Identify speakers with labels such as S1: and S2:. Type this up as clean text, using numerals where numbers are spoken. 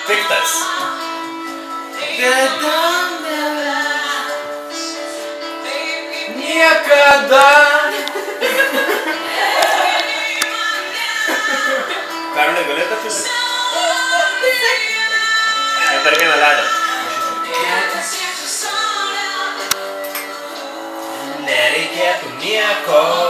S1: Piktas. Niekada. Karolai, galėtų atsiūsti? Per vieną ledą. Nereikėtų nieko.